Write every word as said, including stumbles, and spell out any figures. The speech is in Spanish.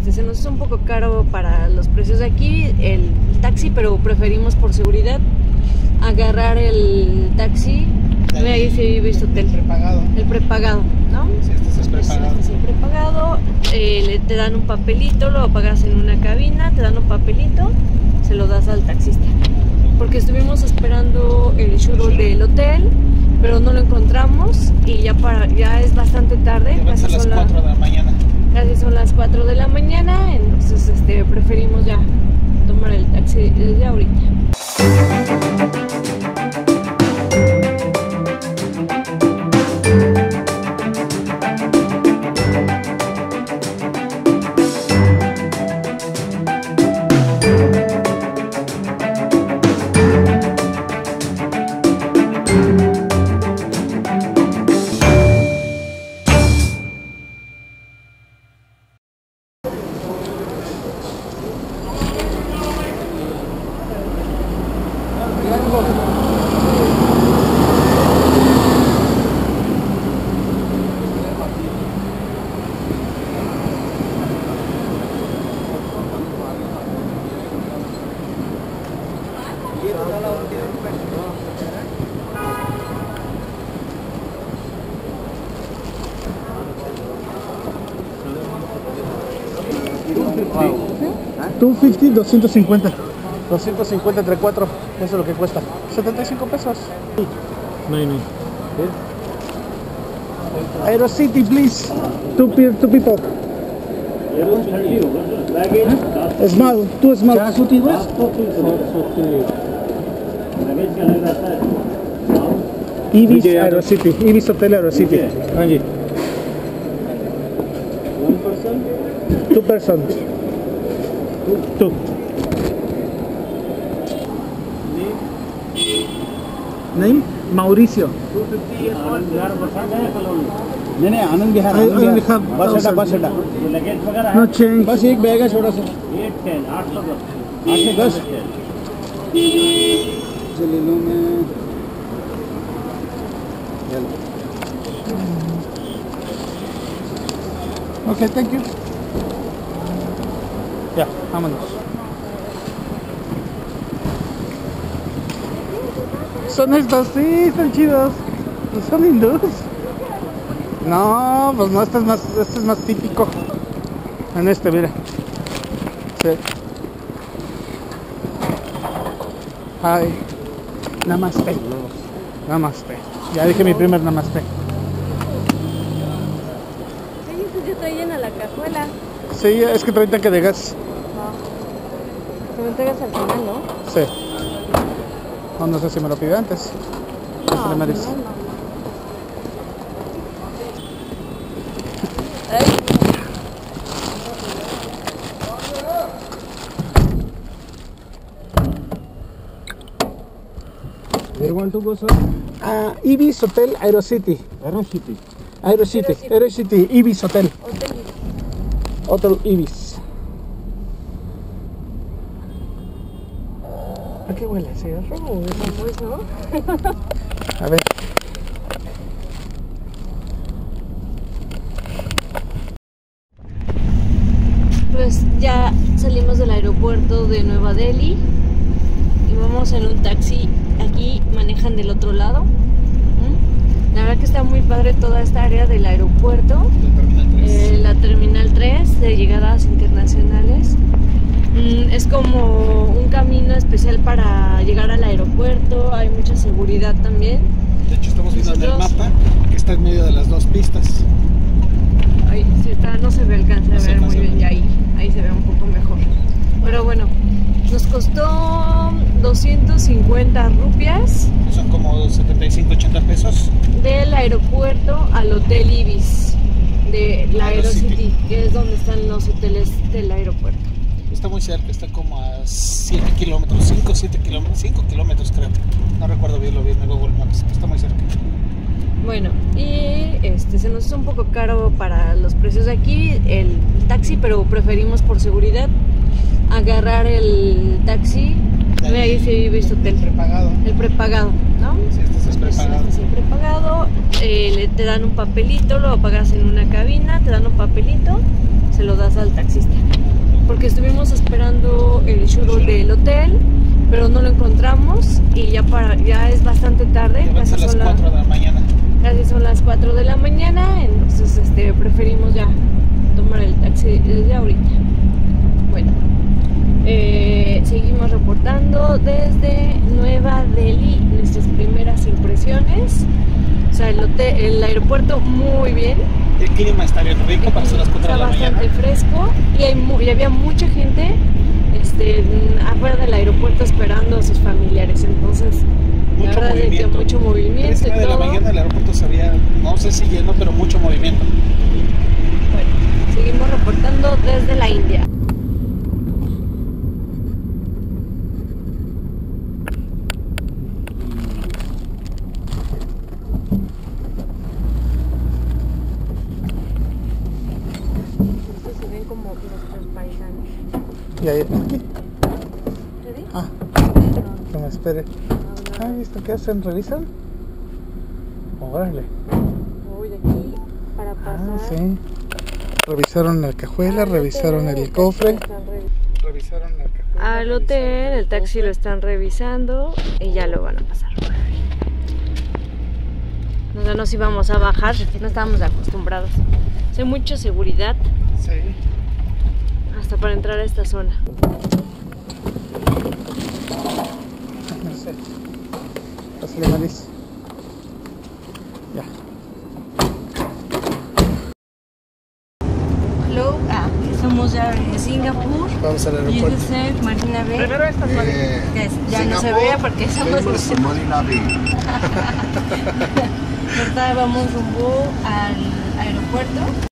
este, se nos hizo un poco caro para los precios de aquí el taxi, pero preferimos por seguridad agarrar el taxi. Mira, ahí sí he visto hotel. El prepagado. El prepagado, ¿no? Sí, este es prepagado. Este es el prepagado. Eh, le, te dan un papelito, lo pagas en una cabina, te dan un papelito, se lo das al taxista. Porque estuvimos esperando el shuttle del hotel, pero no lo encontramos y ya para ya es bastante tarde. Ya Casi son las son cuatro de la mañana. Casi son las cuatro de la mañana, entonces este, preferimos ya tomar el taxi desde ahorita. doscientos cincuenta, doscientos cincuenta. doscientos cincuenta entre cuatro, eso es lo que cuesta. setenta y cinco pesos. No, no. Aerocity, please. Two, two people. Small, two small. Ibis Aerocity, Ibis Hotel Aerocity. Angie. One person? Two persons. Two. Name? Mauricio. नहीं नहीं आनंद विहार आनंद विहार बस अड्डा बस अड्डा no change बस एक बैग है छोटा सा आठ सौ दस ले लो मैं ओके थैंक यू या vámonos. Son estos, sí, están chidos. Son hindús. No, pues no, este es más, este es más típico. En este, mira. Sí. Ay. Namaste. Namaste. Ya dije mi primer namaste. Sí, pues ya está llena la cajuela. Sí, es que trae tanque de gas. Te lo entregas al final, ¿no? Sí. No, no sé si me lo pide antes. No, no, no, no. Where you want to go, sir? Uh, Ibis Hotel Aerocity. Aerocity. Aerocity. Aerocity. Ibis Hotel. Hotel. Hotel Ibis. ¿A qué huele? ¿Cigarro o es Pues no. A ver. Pues ya salimos del aeropuerto de Nueva Delhi y vamos en un taxi. Aquí manejan del otro lado. La verdad que está muy padre toda esta área del aeropuerto. Eh, la terminal tres de llegadas internacionales. Mm, es como un camino especial para llegar al aeropuerto. Hay mucha seguridad también. De hecho estamos viendo en el Nosotros... mapa que está en medio de las dos pistas. Ahí sí está, no se ve, alcanza No a se ver muy alcanza a bien, ver. y ahí, ahí se ve un poco mejor. Pero bueno, nos costó doscientos cincuenta rupias Son como setenta y cinco, ochenta pesos. del aeropuerto al Hotel Ibis de la Aerocity. Aerocity, que es donde están los hoteles del aeropuerto. Está muy cerca, está como a siete kilómetros, cinco, siete kilómetros, cinco kilómetros creo. No recuerdo bien lo bien en Google Maps, pero está muy cerca. Bueno, y este se nos hizo un poco caro para los precios de aquí el taxi, pero preferimos por seguridad agarrar el taxi. Mira, ahí sí he visto hotel. El prepagado. El prepagado, ¿no? Sí, este es prepagado. Este es el prepagado. Eh, le- te dan un papelito, lo pagas en una cabina, te dan un papelito, se lo das al taxista. Porque estuvimos esperando el shuttle del hotel, pero no lo encontramos y ya para ya es bastante tarde. Ya son las cuatro de la mañana. Casi son las cuatro de la mañana, entonces este, preferimos ya tomar el taxi desde ahorita. Bueno, eh, seguimos reportando desde Nueva Delhi nuestras primeras impresiones. O sea, el, hotel, el aeropuerto muy bien. El clima está bien rico para ser las cuatro de la mañana. Está bastante fresco y, hay mu y había mucha gente este, afuera del aeropuerto esperando a sus familiares. Entonces, mucho la verdad movimiento. es que mucho movimiento. tres de la mañana el aeropuerto se había, no sé si lleno, pero mucho movimiento. Bueno, seguimos reportando desde la India. Y ahí, aquí. Ah, que me espere. Ah, ¿esto qué hacen? ¿Revisan? Órale. Uy, de aquí para pasar. Ah, sí. Revisaron la cajuela, revisaron el cofre. Revisaron la cajuela. Al hotel, el taxi lo están revisando y ya lo van a pasar. No, no si vamos a bajar, no estábamos acostumbrados. Hay mucha seguridad. Sí. Hasta para entrar a esta zona. No sé. Pásale, Maris. Ya. Hello, ah, somos ya en Singapur. Vamos al aeropuerto. Jesus said Marina Bay. Primero estas Eh, Que ya no se vea porque somos famous los... Marina Bay. Ahorita vamos rumbo al aeropuerto.